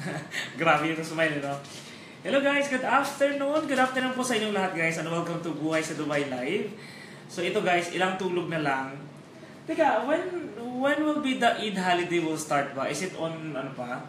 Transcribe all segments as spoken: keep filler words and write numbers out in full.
Grabe yung smile, no? Hello guys, good afternoon. Good afternoon po sa inyong lahat guys and welcome to Buhay sa Dubai Live. So ito guys, ilang tulog na lang. Teka, when when will be the Eid holiday will start ba? Is it on ano pa?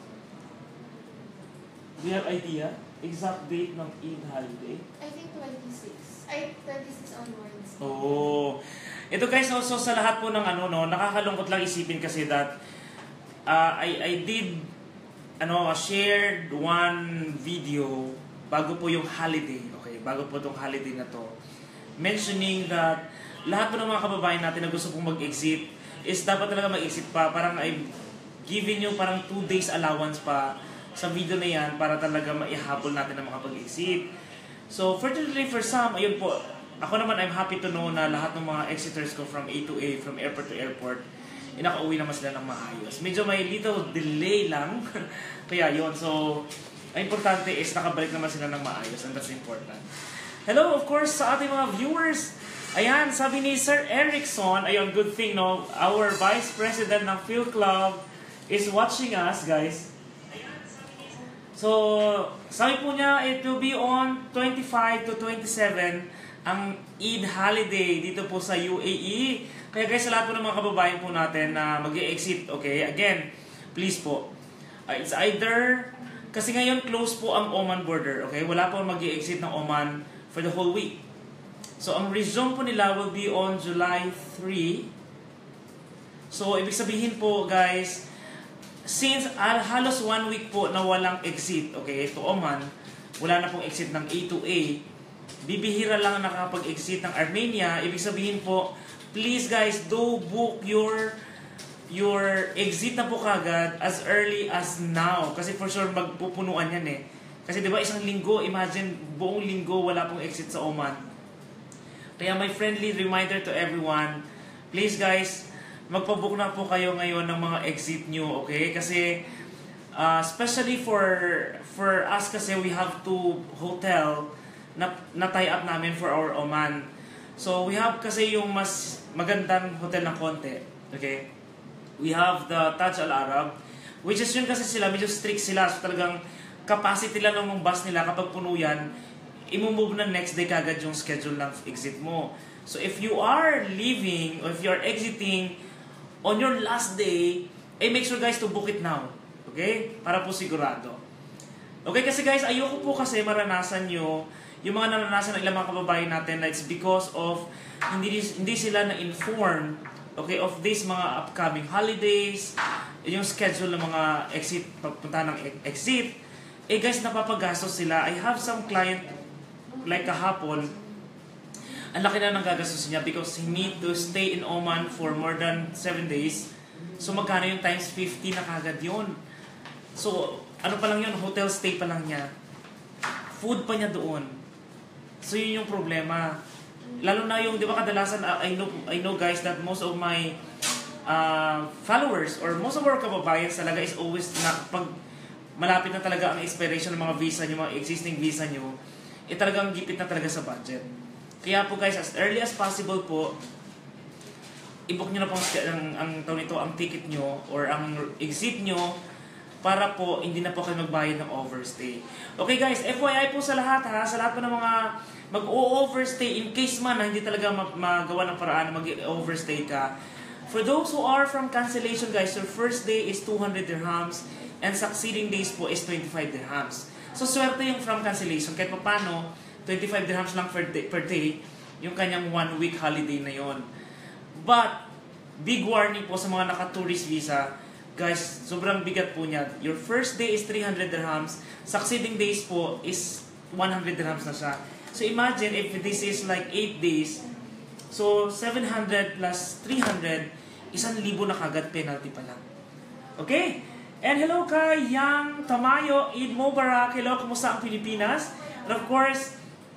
Do you have idea? Exact date ng Eid holiday? I think twenty-six. Ay, twenty-six onwards. Oh. Ito guys, also sa lahat po ng ano, no, nakakalungkot lang isipin kasi that uh, I, I did ano, shared one video bago po yung holiday. Okay, bago po itong holiday na to. Mentioning that lahat po ng mga kababayan natin na gusto pong mag-exit is dapat talaga mag-exit pa. Parang I'm giving you parang two days allowance pa sa video na yan para talaga maihabol natin na makapag-exit. So, fortunately for some, ayun po, ako naman, I'm happy to know na lahat ng mga exiters ko from A to A, from airport to airport, eh, nakauwi naman sila ng maayos. Medyo may little delay lang. Kaya yun. So, ang importante is nakabalik naman sila ng maayos and that's important. Hello, of course, sa ating mga viewers. Ayan, sabi ni Sir Erickson, ayun, good thing, no? Our Vice President ng Phil Club is watching us, guys. So, sabi po niya, it will be on twenty-five to twenty-seven ang Eid holiday dito po sa U A E. Kaya guys, sa lahat po ng mga kababayan po natin na mag-i-exit, okay? Again, please po. Uh, it's either, kasi ngayon close po ang Oman border, okay? Wala po mag-i-exit ng Oman for the whole week. So, ang resume po nila will be on July third. So, ibig sabihin po, guys, since uh, halos one week po na walang exit, okay, to Oman, wala na pong exit ng A to A, bibihira lang nakapag-exit ng Armenia. Ibig sabihin po, please guys, do book your your exit na po kagad as early as now. Kasi for sure magpupunuan yan eh. Kasi diba isang linggo, imagine buong linggo wala pong exit sa Oman. Kaya my friendly reminder to everyone, please guys, magpabook na po kayo ngayon ng mga exit nyo, okay? Kasi uh, especially for for us kasi we have to hotel na, na tie up namin for our Oman. So, we have kasi yung mas magandang hotel ng konti. Okay? We have the Taj Al Arab, which is yun kasi sila, medyo strict sila. So, talagang capacity lang ng bus nila kapag puno yan, imumove na next day kagad yung schedule ng exit mo. So, if you are leaving or if you are exiting on your last day, eh, make sure guys to book it now. Okay? Para po sigurado. Okay, kasi guys, ayoko po kasi maranasan nyo yung mga naranasan ng ilang mga kababayan natin na it's because of hindi hindi sila na-inform, okay, of these mga upcoming holidays, yung schedule ng mga exit, pagpunta ng exit. Eh guys, napapagastos sila. I have some client like kahapon, ang laki na ng gagastos niya because he need to stay in Oman for more than seven days. So magkano yung times fifty na kagad yun? So ano pa lang yun, hotel stay pa lang niya. Food pa niya doon. So yun yung problema. Lalo na yung, di ba kadalasan, uh, I know I know guys that most of my uh, followers or most of our kababayans talaga is always na pag malapit na talaga ang expiration ng mga visa nyo, mga existing visa nyo, eh talagang gipit na talaga sa budget. Kaya po guys, as early as possible po, i-book nyo na po ang, ang taon nito, ang ticket nyo or ang exit nyo para po hindi na po kayo magbayad ng overstay. Okay guys, F Y I po sa lahat ha, sa lahat po ng mga mag-o-overstay in case man na hindi talaga magawa ng paraan na mag-overstay ka. For those who are from cancellation guys, your first day is two hundred dirhams and succeeding days po is twenty-five dirhams. So swerte yung from cancellation, kahit pa paano, twenty-five dirhams lang per day, per day yung kanyang one week holiday na yon. But, big warning po sa mga naka-tourist visa, guys, sobrang bigat po niya. Your first day is three hundred dirhams. Succeeding days po is one hundred dirhams na siya. So imagine if this is like eight days. So seven hundred plus three hundred, isang libo na kagad penalty pa lang. Okay? And hello kay Yang Tamayo, Eid Mubarak. Hello, kumusta ang Pilipinas? And of course,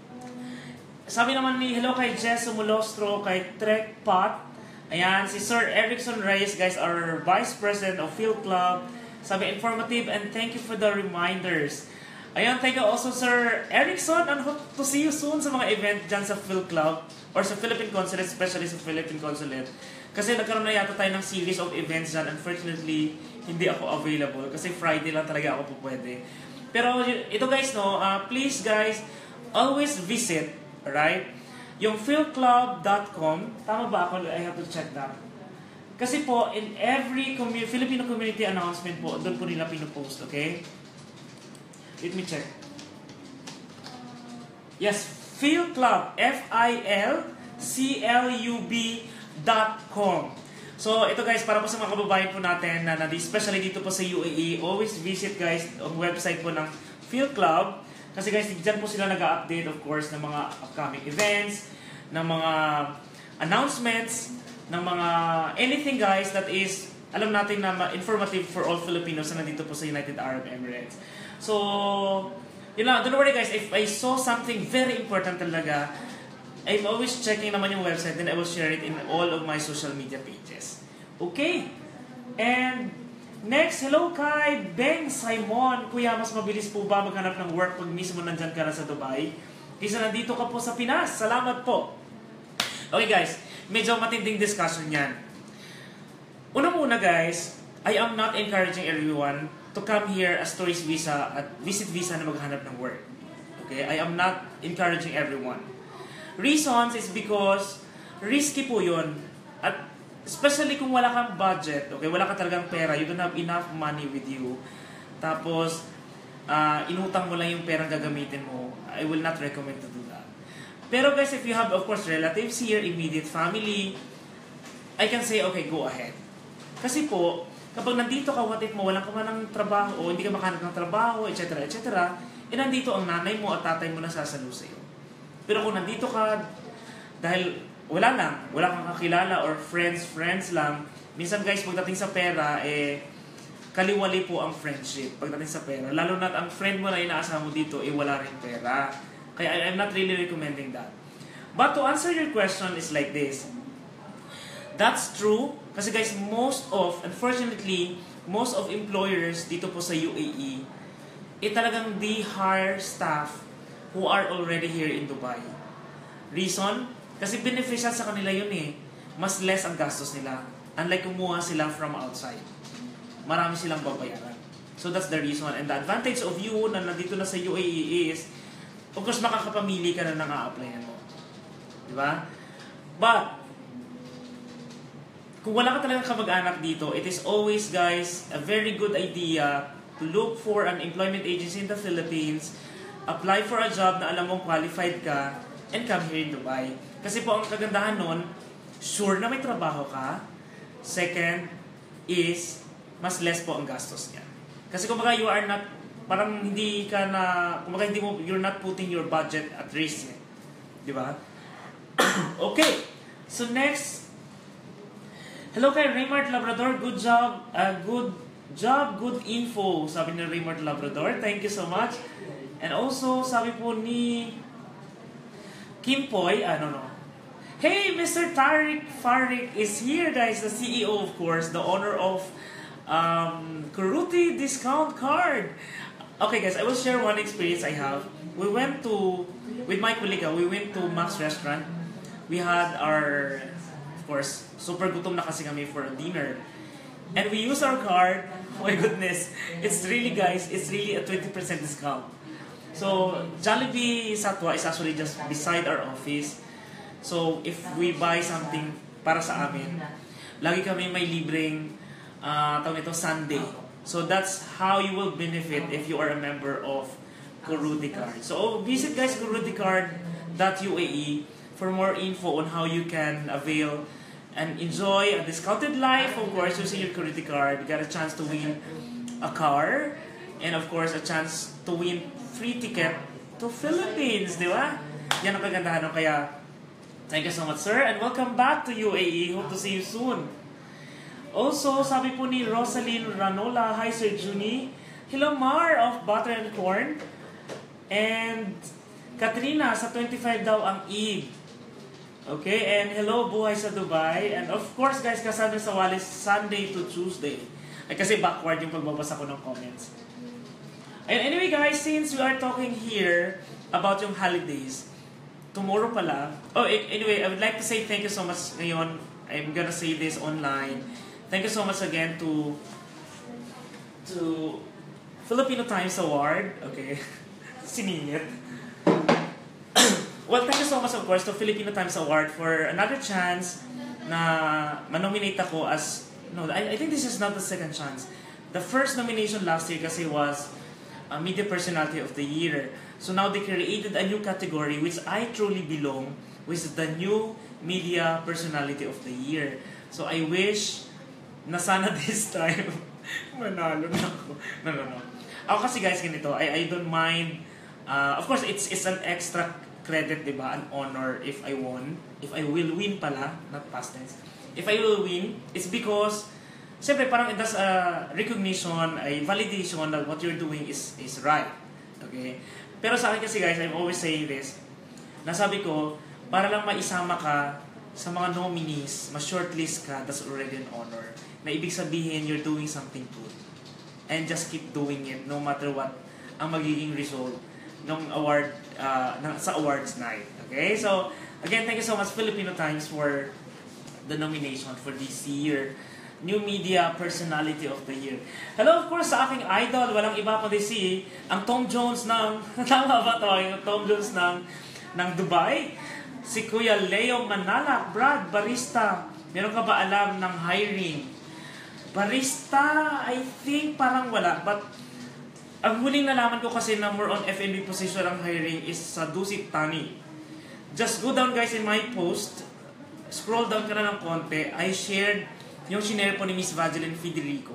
sabi naman ni hello kay Jess Mulostro, kay Trek Pot. Ayan, si Sir Erickson Reyes, guys, our Vice President of Phil Club. Sabi, informative and thank you for the reminders. Ayan, thank you also, Sir Erickson, and hope to see you soon sa mga event dyan sa Phil Club or sa Philippine Consulate, especially sa Philippine Consulate. Kasi nagkaroon na yata tayo ng series of events dyan. Unfortunately, hindi ako available kasi Friday lang talaga ako po pwede. Pero ito guys, no, uh, please guys, always visit, right? Yung philclub dot com, tama ba ako? I have to check that. Kasi po, in every commu- Filipino community announcement po, doon po nila pinupost, okay? Let me check. Yes, philclub, F I L C L U B dot com. So, ito guys, para po sa mga kababayan po natin na nandito, especially dito po sa U A E, always visit guys ang website po ng philclub. Kasi guys, dyan po sila nag-update of course ng mga upcoming events, ng mga announcements, ng mga anything guys that is, alam natin na informative for all Filipinos na nandito po sa United Arab Emirates. So, you know, don't worry guys, if I saw something very important talaga, I'm always checking naman yung website, then I will share it in all of my social media pages. Okay? And next, hello kay Beng Simon. Kuya, mas mabilis po ba maghanap ng work pag mismo nandyan ka na sa Dubai? Kaysa nandito ka po sa Pinas. Salamat po. Okay guys, medyo matinding discussion yan. Una-muna guys, I am not encouraging everyone to come here as tourist visa at visit visa na maghanap ng work. Okay? I am not encouraging everyone. Reasons is because risky po yun. At especially kung wala kang budget, okay, wala ka talagang pera, you don't have enough money with you. Tapos, uh, inutang mo lang yung perang gagamitin mo, I will not recommend to do that. Pero guys, if you have, of course, relatives here, immediate family, I can say, okay, go ahead. Kasi po, kapag nandito ka, what if mo, walang ka man ng trabaho, o hindi ka makahanap ng trabaho, et cetera, et cetera, eh nandito ang nanay mo at tatay mo na sasalo sa'yo. Pero kung nandito ka, dahil wala lang, wala kang kakilala or friends, friends lang, minsan guys, pagdating sa pera, eh, kaliwali po ang friendship pagdating sa pera. Lalo na't ang friend mo na inaasahan mo dito, eh, wala rin pera. Kaya I'm not really recommending that. But to answer your question is like this. That's true, kasi guys, most of, unfortunately, most of employers dito po sa U A E, eh talagang they hire staff who are already here in Dubai. Reason? Kasi beneficial sa kanila yun eh. Mas less ang gastos nila. Unlike kumuha sila from outside. Marami silang babayaran. So that's the reason. And the advantage of you na nandito na sa U A E is, of course, makakapamili ka na nang a-applyan mo. Diba? But, kung wala ka talagang kamag-anak dito, it is always, guys, a very good idea to look for an employment agency in the Philippines, apply for a job na alam mong qualified ka, and come here in Dubai. Kasi po ang kagandahan nun, sure na may trabaho ka. Second is, mas less po ang gastos niya. Kasi kumbaga you are not, parang hindi ka na, kumbaga hindi mo, you're not putting your budget at risk. Di ba? Okay. So next, hello kay Raymart Labrador, good job, uh, good job, good info, sabi ni Raymart Labrador. Thank you so much. And also, sabi po ni Kim Poy, ano no, hey, Mister Tariq Farik is here, guys, the C E O, of course, the owner of um, Kuruti discount card. Okay, guys, I will share one experience I have. We went to, with my colleague, we went to Max Restaurant. We had our, of course, super gutom na kasi kami for a dinner. And we use our card. Oh my goodness, it's really, guys, it's really a twenty percent discount. So, Jollibee Satwa is actually just beside our office. So, if we buy something para sa amin, lagi kami may libreng uh, tawag ito, Sunday. So, that's how you will benefit if you are a member of Kuruti Card. So, visit guys kuruti card dot U A E for more info on how you can avail and enjoy a discounted life. Of course, using your Kuruti Card, you got a chance to win a car and of course, a chance to win free ticket to Philippines, di ba? Yan ang kagandahan. Kaya, thank you so much, sir. And welcome back to U A E. Hope to see you soon. Also, sabi po ni Rosaline Ranola, hi, Sir Juni. Hello, Mar of Butter and Corn. And Katrina, sa twenty-five daw ang Eid. Okay, and hello, Buhay sa Dubai. And of course, guys, kasama sa Walis, Sunday to Tuesday. Ay, kasi backward yung pagbabasa ko ng comments. And anyway guys, since we are talking here about yung holidays, tomorrow pala, oh anyway, I would like to say thank you so much ngayon. I'm gonna say this online. Thank you so much again to to Filipino Times Award. Okay. Siningit. Well, thank you so much of course to Filipino Times Award for another chance na manominate ako as, no, I, I think this is not the second chance. The first nomination last year kasi was uh, Media Personality of the Year. So now they created a new category which I truly belong, which is the new Media Personality of the Year. So I wish na sana this time manalo na ako. No, no, no. Ako kasi guys ganito, I, I don't mind, uh, of course it's it's an extra credit, diba? An honor if I won. If I will win pala, not past tense. If I will win, it's because, siyempre parang that's a recognition, a validation that what you're doing is is right. Okay? Pero sa akin kasi guys, I'm always saying this, nasabi ko, para lang maisama ka sa mga nominees, ma-shortlist ka, that's already an honor. Na ibig sabihin, you're doing something good. And just keep doing it, no matter what ang magiging result ng award, uh, ng, sa awards night. Okay? So, again, thank you so much Filipino Times for the nomination for this year. New Media Personality of the Year. Hello, of course, sa aking idol, walang iba kundi si, ang Tom Jones ng, tama ba ito? Yung Tom Jones ng, ng Dubai. Si Kuya Leo Manalak, Brad, barista. Meron ka ba alam ng hiring? Barista, I think parang wala. But, ang huling nalaman ko kasi na more on F and B position ang hiring is sa Dusit Tani. Just go down guys in my post. Scroll down ka na ng konti. I shared yung shinare po ni Miss Vageline Federico.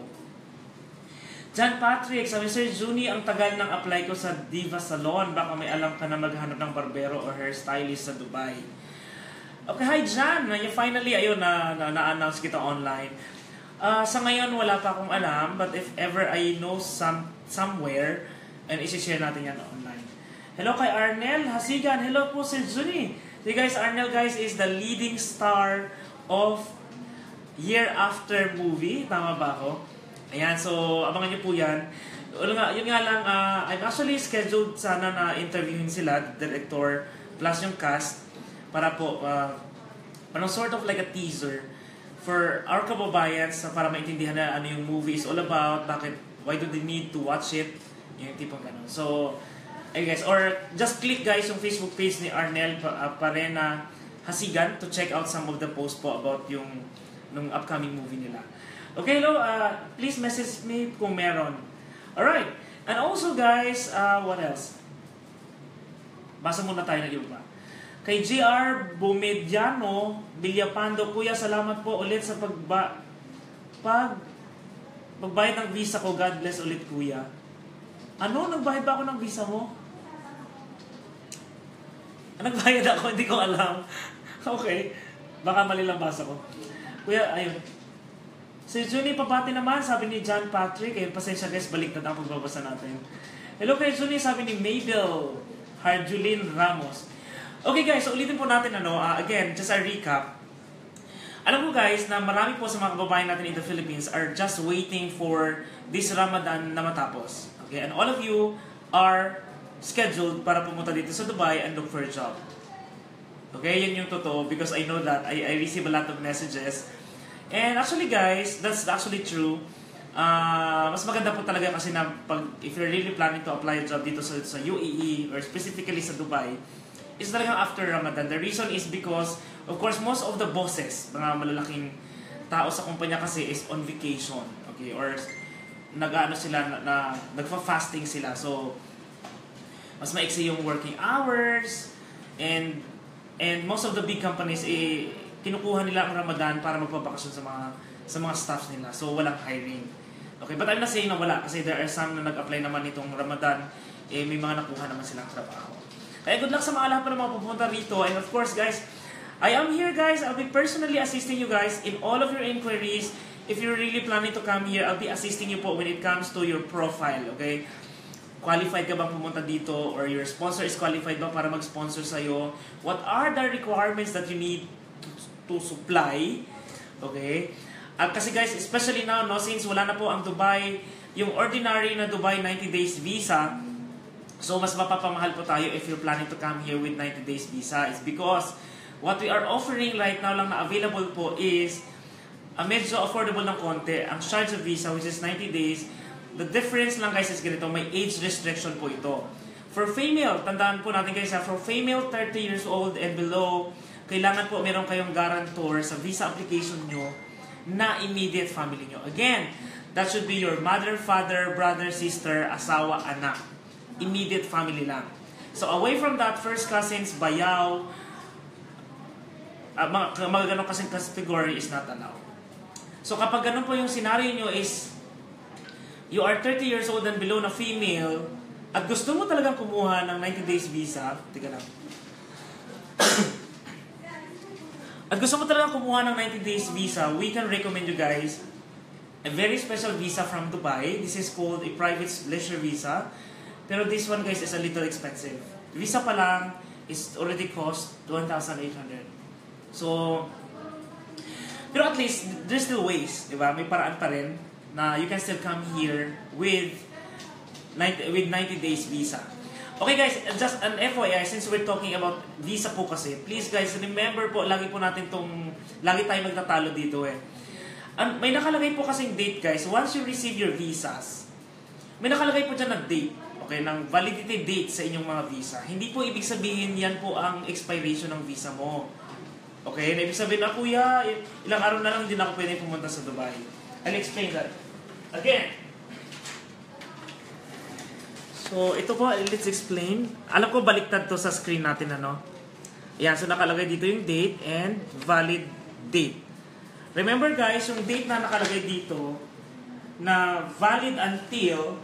John Patrick, sabi Sir Juni, ang tagal ng apply ko sa Diva Salon. Baka may alam ka na maghanap ng barbero or hairstylist sa Dubai. Okay, hi John. Finally, ayun, na, na, na-announce kita online. Uh, sa ngayon, wala pa akong alam. But if ever I know some somewhere, and isi-share natin yan online. Hello kay Arnel Hasigan. Hello po Sir Juni. So guys, Arnel guys is the leading star of Year After movie. Tama ba ako? Ayan, so abangan nyo po yan. Yun nga, yun nga lang, uh, I'm actually scheduled sana na interviewin sila, the director, plus yung cast, para po, uh, parang sort of like a teaser for our kababayans, para maintindihan na ano yung movie is all about, bakit, why do they need to watch it, yung tipong ganun. So, ayun guys, or just click guys yung Facebook page ni Arnel uh, Parena Hasigan to check out some of the posts po about yung nung upcoming movie nila. Okay, hello, uh, please message me kung meron. Alright, and also guys, uh, what else? Basa muna tayo ng iba. Kay J R Bumediano, Villapando, Kuya, salamat po ulit sa pagba pag pagbayad ng visa ko. God bless ulit, Kuya. Ano? Nagbayad ba ako ng visa mo? Nagbayad ako, hindi ko alam. Okay. Baka mali lang basa ko. Kuya, ayun. Si Juni, pabati naman, sabi ni John Patrick. Eh, pasensya guys, balik na ang pagbabasa natin. Hello kay Juni, sabi ni Mabel Harjulin Ramos. Okay guys, so ulitin po natin ano, uh, again, just a recap. Alam ko guys, na marami po sa mga kababayan natin in the Philippines are just waiting for this Ramadan na matapos. Okay, and all of you are scheduled para pumunta dito sa Dubai and look for a job. Okay, yun yung totoo because I know that I, I receive a lot of messages. And actually guys, that's actually true. Uh, mas maganda po talaga kasi na pag, if you're really planning to apply a job dito sa, sa U A E or specifically sa Dubai, it's talagang after Ramadan. The reason is because, of course, most of the bosses, mga malalaking tao sa kumpanya kasi is on vacation. Okay, or nag-ano sila, na, na nagfa-fasting sila. So, mas maiksi yung working hours and and most of the big companies eh kinukuha nila ang Ramadan para magpabakasyon sa mga sa mga staffs nila. So walang hiring. Okay, but I'm not saying na wala kasi there are some na nag-apply naman nitong Ramadan, eh may mga nakuha naman silang trabaho. Kaya good luck sa mga lahat pa ng mga pupunta rito. And of course guys, I am here guys. I'll be personally assisting you guys in all of your inquiries. If you're really planning to come here, I'll be assisting you po when it comes to your profile. Okay? Qualified ka bang pumunta dito or your sponsor is qualified ba para mag-sponsor sa'yo? What are the requirements that you need to, to supply? Okay? At kasi guys, especially now, no, since wala na po ang Dubai, yung ordinary na Dubai ninety days visa, so mas mapapamahal po tayo if you're planning to come here with ninety days visa. It's because What we are offering right now lang na available po is uh, medyo affordable ng konti. Ang charge of visa, which is ninety days, the difference lang guys is ganito, may age restriction po ito. For female, tandaan po natin guys ha, for female thirty years old and below, kailangan po meron kayong guarantor sa visa application nyo na immediate family nyo. Again, that should be your mother, father, brother, sister, asawa, anak. Immediate family lang. So away from that, first cousins, bayaw, uh, mga, mga ganong kasing category is not allowed. So kapag ganun po yung scenario nyo is, you are thirty years old and below na female, at gusto mo talagang kumuha ng ninety days visa, tika lang. At gusto mo talagang kumuha ng ninety days visa, we can recommend you guys a very special visa from Dubai. This is called a private leisure visa. Pero this one guys is a little expensive. Visa pa lang is already cost one thousand eight hundred. So, pero at least, there's still ways, di ba? May paraan pa rin na you can still come here with ninety, with ninety days visa. Okay guys, just an F Y I, since we're talking about visa po kasi, please guys, remember po, lagi po natin tong, lagi tayo magtatalo dito eh. Um, may nakalagay po kasing date guys, once you receive your visas, may nakalagay po dyan na date, okay, ng validity date sa inyong mga visa. Hindi po ibig sabihin yan po ang expiration ng visa mo. Okay, na ibig sabihin na, kuya, ilang araw na lang hindi na ako pwede pumunta sa Dubai. I'll explain that. Again, so, ito po, let's explain. Alam ko, baliktad to sa screen natin, ano? Ayan, so nakalagay dito yung date and valid date. Remember guys, yung date na nakalagay dito, na valid until,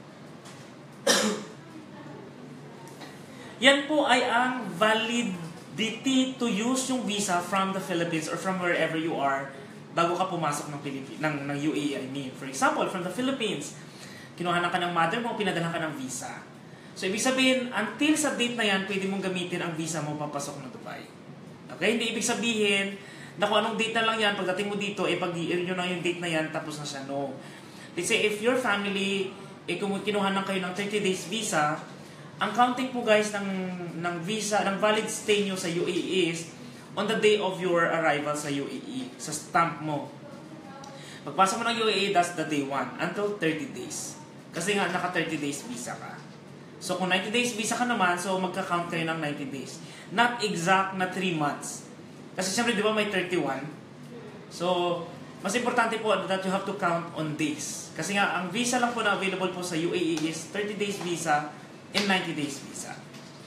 yan po ay ang validity to use yung visa from the Philippines or from wherever you are bago ka pumasok ng, Pilipi- ng, ng U A E, I mean. For example, from the Philippines, kinuha ka ng mother mo, pinadala ka ng visa. So, ibig sabihin, until sa date na yan, pwede mong gamitin ang visa mo papasok ng Dubai. Okay? Hindi ibig sabihin na kung anong date na lang yan, pagdating mo dito, eh, pag-i-earn nyo na yung date na yan, tapos na siya. No. Let's say, if your family, eh, kung kinuha lang kayo ng thirty days visa, ang counting po guys ng, ng visa, ng valid stay nyo sa U A E is on the day of your arrival sa U A E, sa stamp mo. Pagpasok mo ng U A E, that's the day one, until thirty days. Kasi nga, naka thirty days visa ka. So, kung ninety days visa ka naman, so magka-count kayo ng ninety days. Not exact na three months. Kasi siyempre, di ba may thirty-one? So, mas importante po that you have to count on days. Kasi nga, ang visa lang po na available po sa U A E is thirty days visa and ninety days visa.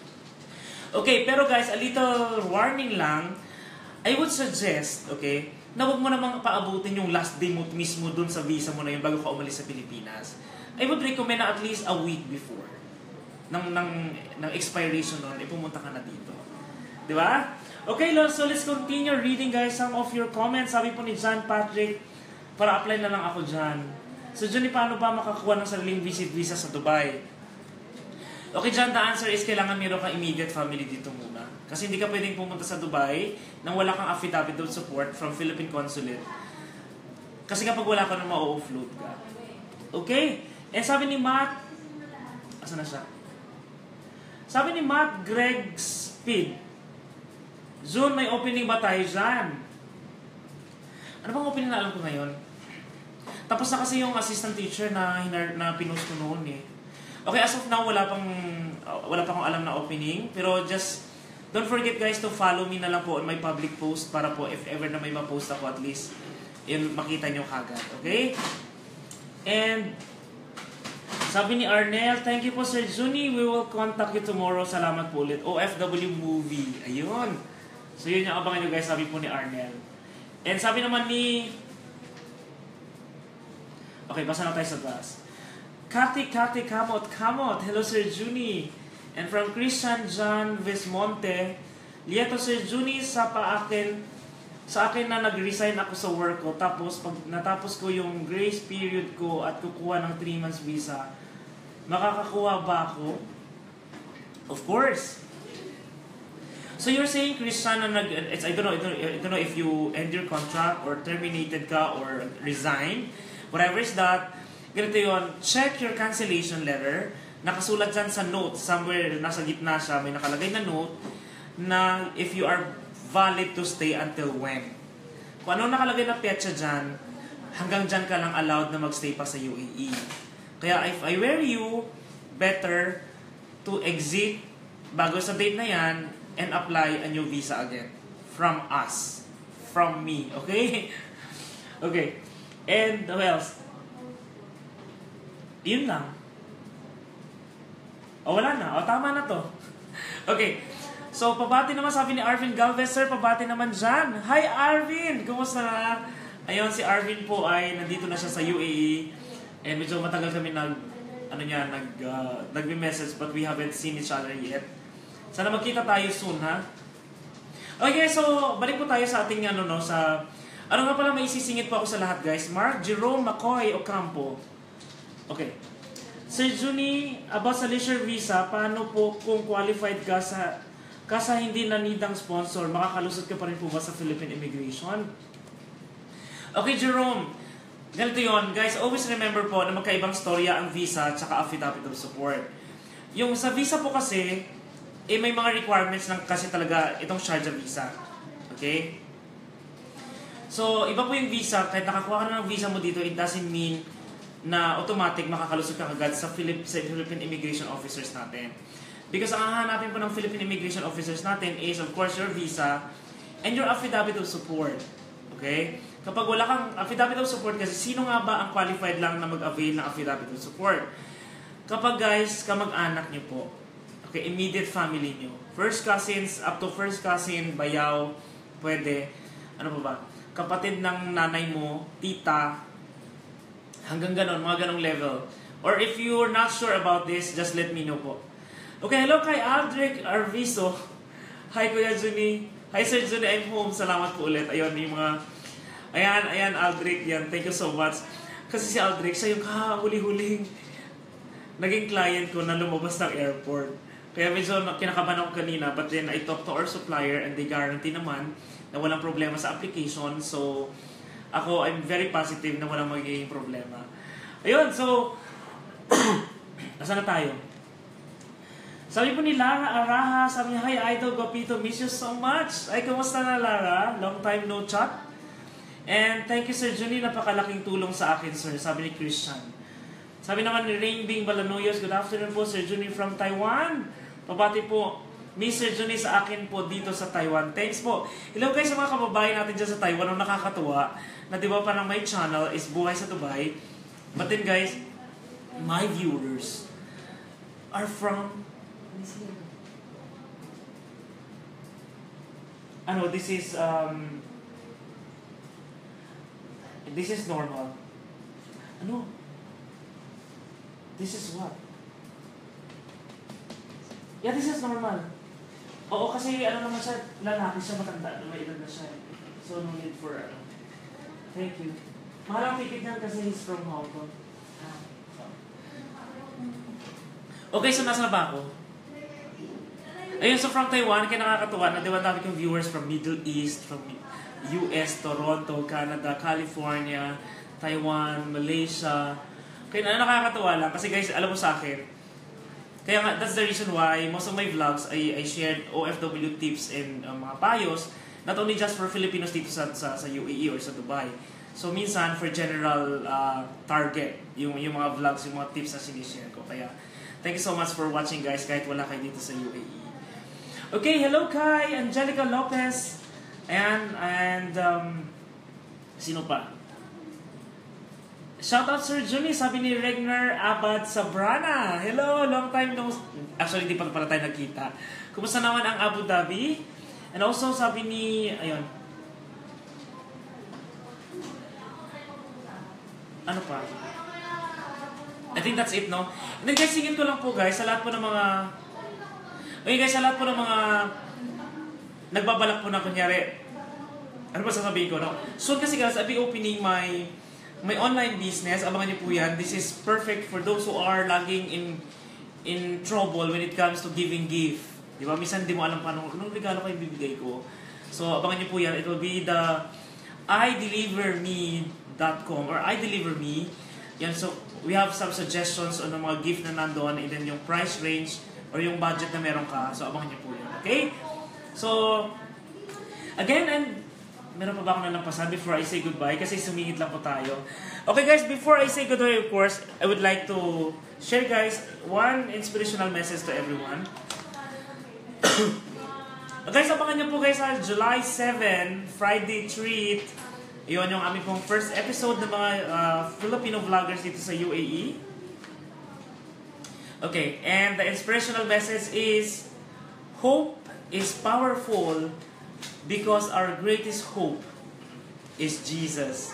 Okay, pero guys, a little warning lang. I would suggest, okay, na huwag mo namang paabutin yung last day mo mismo dun sa visa mo na yun bago ka umalis sa Pilipinas. I would recommend na at least a week before ng, ng, ng expiration nun, eh, pumunta ka na dito. Di ba? Okay, so let's continue reading guys some of your comments. Sabi po ni John Patrick, para apply na lang ako dyan. So Johnny, paano ba makakuha ng sariling visit visa sa Dubai? Okay, John, the answer is kailangan meron kang immediate family dito muna. Kasi hindi ka pwedeng pumunta sa Dubai nang wala kang affidavit of support from Philippine Consulate. Kasi kapag wala ka nang ma-offload ka. Okay? And sabi ni Matt, asa na siya? Sabi ni Matt Greg Speed, June, may opening ba tayo dyan? Ano bang opening na alam ko ngayon? Tapos na kasi yung assistant teacher na, na pinost ko noon eh. Okay, as of now, wala pang, wala pa akong alam na opening. Pero just, don't forget guys to follow me na lang po on my public post para po if ever na may ma-post ako at least, yun, makita nyo kagad. Okay? And, sabi ni Arnel, thank you po Sir Juni, we will contact you tomorrow. Salamat po ulit. O F W movie. Ayun. So yun yung abangan nyo guys, sabi po ni Arnel. And sabi naman ni... Okay, basa na tayo sa taas. Kati, Kati, Kamot, Kamot. Hello Sir Juni. And from Christian John Vismonte, Lieto Sir Juni, sa pa akin, sa akin na nag-resign ako sa work ko, tapos pag natapos ko yung grace period ko at kukuha ng three months visa, makakakuha ba ako? Of course. So you're saying, Christian, na nag, it's, I don't know, I don't, I don't know if you end your contract or terminated ka or resign, whatever is that, ganito yun, check your cancellation letter, nakasulat dyan sa note, somewhere nasa gitna siya, may nakalagay na note, na if you are valid to stay until when. Kung ano nakalagay na petsa dyan, hanggang dyan ka lang allowed na magstay pa sa U A E. Kaya if I were you, better to exit bago sa date na yan and apply a new visa again. From us. From me. Okay? Okay. And what else? Yun lang. O wala na. O tama na to. Okay. So, pabati naman sabi ni Arvin Galvez. Sir, pabati naman dyan. Hi, Arvin! Kumusta na? Ayun, si Arvin po ay nandito na siya sa U A E. And medyo matagal kami nag, ano niya, nag, uh, nag-message but we haven't seen each other yet. Sana magkita tayo soon, ha? Okay, so, balik po tayo sa ating, ano, no, sa, ano nga pala, may isisingit po ako sa lahat, guys. Mark Jerome McCoy Ocampo. Okay. Sir Juni, about sa leisure visa, paano po kung qualified ka sa Kasa hindi na need ang sponsor, makakalusot ka pa rin po ba sa Philippine Immigration? Okay, Jerome. Ganito yun. Guys, always remember po na magkaibang storya ang visa at saka affidavit of support. Yung sa visa po kasi, eh may mga requirements lang kasi talaga itong Sharjah visa. Okay? So, iba po yung visa. Kahit nakakuha ka na ng visa mo dito, it doesn't mean na automatic makakalusot ka agad sa, Philip, sa Philippine Immigration Officers natin. Because ang hahanapin po ng Philippine Immigration Officers natin is, of course, your visa and your affidavit of support. Okay? Kapag wala kang affidavit of support, kasi sino nga ba ang qualified lang na mag-avail ng affidavit of support? Kapag guys, kamag-anak nyo po, okay, immediate family nyo, first cousins, up to first cousin, bayaw, pwede, ano pa ba, kapatid ng nanay mo, tita, hanggang ganon, mga ganong level. Or if you're not sure about this, just let me know po. Okay, hello kay Aldrich Arviso. Hi, Kuya Juni. Hi, Sir Juni, I'm home. Salamat po ulit. Ayun, yung mga... Ayan, ayan, Aldrich. Yan, thank you so much. Kasi si Aldrich, siya yung kahuli-huling naging client ko na lumabas ng airport. Kaya medyo kinakabahan ako kanina. But then, I talked to our supplier and they guarantee naman na walang problema sa application. So, ako, I'm very positive na walang magiging problema. Ayun, so... Nasaan na tayo? Sabi po ni Lara Araha, sabi niya, hi Idol Gopito, miss you so much. Ay, kumusta na Lara? Long time no chat. And thank you Sir Juni, napakalaking tulong sa akin sir, sabi ni Christian. Sabi naman ni Rainbing Balanuyos, good afternoon po Sir Juni from Taiwan. Pabati po, Miss Sir Juni sa akin po dito sa Taiwan. Thanks po. Hello guys sa mga kababayan natin dyan sa Taiwan, ang nakakatuwa, na di ba parang my channel is Buhay sa Dubai. But then guys, my viewers are from ano, this is um this is normal. Ano? This is what? Yeah, this is normal. Oo, kasi ano naman siya, lalaki siya, matanda, may edad na siya. So no need for ano. Thank you. Mahal ang ticket niyan kasi he's from Hong Kong. Okay, so nasa na ba ako? Ayun, so from Taiwan, kaya nakakatuwa na di ba dami kong viewers from Middle East, from U S, Toronto, Canada, California, Taiwan, Malaysia. Kaya na nakakatuwa lang kasi guys, alam mo sa akin, kaya nga, that's the reason why most of my vlogs, I, I shared O F W tips and uh, mga payos, not only just for Filipinos dito sa, sa, sa U A E or sa Dubai. So minsan, for general uh, target, yung, yung mga vlogs, yung mga tips na sinishare ko. Kaya, thank you so much for watching guys, kahit wala kayo dito sa U A E. Okay, hello kay Angelica Lopez. Ayan, and um, sino pa? Shoutout Sir Juni, sabi ni Regner Abad Sabrana. Hello, long time no... Actually, di pa pala tayo nagkita. Kumusta naman ang Abu Dhabi? And also, sabi ni... Ayun. Ano pa? I think that's it, no? And then guys, singin ko lang po guys, sa lahat po ng mga... Okay guys, sa lahat po ng mga nagbabalak po na kunyari, ano ba sasabihin ko, no? So kasi guys, I'll be opening my my online business. Abangan niyo po yan. This is perfect for those who are laging in in trouble when it comes to giving gift. Di ba? Minsan hindi mo alam paano, anong regalo kayo bibigay ko. So abangan niyo po yan. It will be the i deliver me dot com or I Deliver Me. Yan, so we have some suggestions on the mga gift na nandoon and then yung price range or yung budget na meron ka. So, abangan niyo po yun. Okay? So, Again, and meron pa ba ako nalampasan before I say goodbye? Kasi sumingit lang po tayo. Okay guys, before I say goodbye, of course, I would like to share guys one inspirational message to everyone. Guys, abangan niyo po guys sa July seventh, Friday treat. Iyon yung aming pong first episode ng mga uh, Filipino vloggers dito sa U A E. Okay, and the inspirational message is, hope is powerful because our greatest hope is Jesus.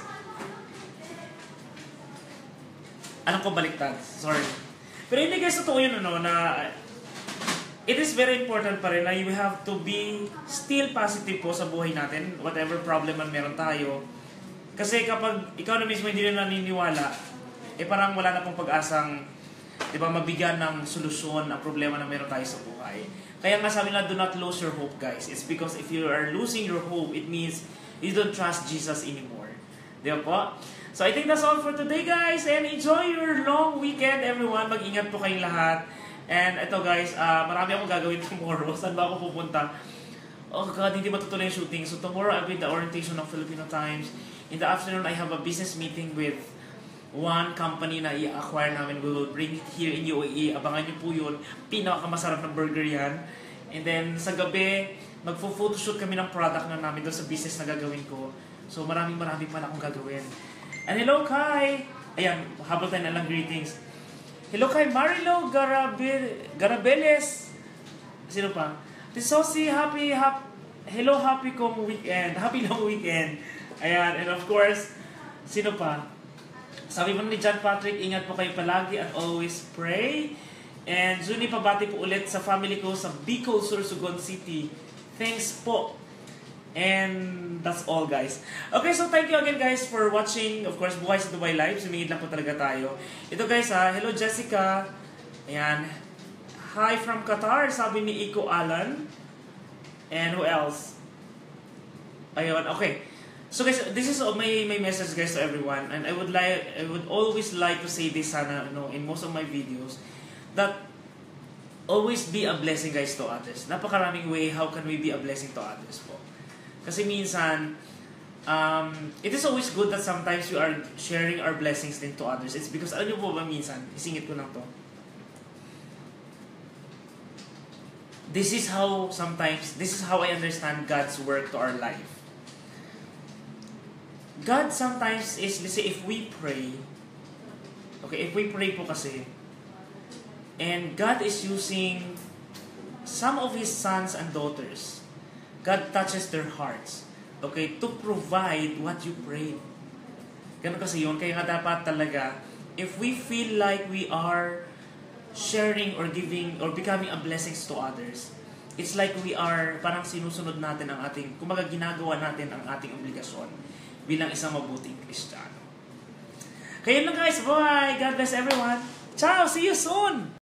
Anong ko baliktad? Sorry. Pero hindi guys, totoo yun ano, na it is very important pa rin na you have to be still positive po sa buhay natin, whatever problem man meron tayo. Kasi kapag ikaw na mismo hindi na naniniwala, eh parang wala na pong pag-asang, di ba, mabigyan ng solusyon ang problema na meron tayo sa buhay. Kaya nga sabi na, do not lose your hope guys. It's because if you are losing your hope, it means you don't trust Jesus anymore. Di ba po? So I think that's all for today guys, and enjoy your long weekend everyone. Mag-ingat po kayong lahat. And ito guys, uh, marami akong gagawin tomorrow. Saan ba ako pupunta? Oh God, hindi matutuloy yung shooting. So tomorrow I'll be in the orientation of Filipino Times. In the afternoon, I have a business meeting with one company na i-acquire namin. We will bring it here in U A E. Abangan nyo po yun. Pinakamasarap na burger yan. And then sa gabi, magpo-photoshoot kami ng product na namin doon sa business na gagawin ko. So maraming maraming pala akong gagawin. And hello Kai! Ayan, habol tayo na lang greetings. Hello kay Marilo Garabe Garabeles. Sino pa? Tisosi, happy, happy, hello, happy kong weekend. Happy long weekend. Ayan, and of course, sino pa? Sabi mo ni John Patrick, ingat po kayo palagi and always pray. And Juni, pabati po ulit sa family ko sa Bicol, Sorsogon City. Thanks po. And that's all guys. Okay, so thank you again guys for watching. Of course, Buhay sa Dubai Live. Sumingit lang po talaga tayo. Ito guys ha, hello Jessica. Ayan. Hi from Qatar, sabi ni Iko Alan. And who else? Ayun, okay. So guys, this is my my message guys to everyone. And I would like I would always like to say this sana, you know, in most of my videos, that always be a blessing guys to others. Napakaraming way how can we be a blessing to others po. Kasi minsan, um, it is always good that sometimes we are sharing our blessings din to others. It's because, alam nyo po ba minsan, isingit ko lang to. This is how sometimes, this is how I understand God's work to our life. God sometimes is, let's say, if we pray, okay, if we pray po kasi, and God is using some of His sons and daughters, God touches their hearts, okay, to provide what you pray. Ganun kasi yun. Kaya nga dapat talaga, if we feel like we are sharing or giving or becoming a blessings to others, it's like we are parang sinusunod natin ang ating, kumbaga ginagawa natin ang ating obligasyon bilang isang mabuting Kristiyano. Kaya lang guys, bye! God bless everyone! Ciao! See you soon!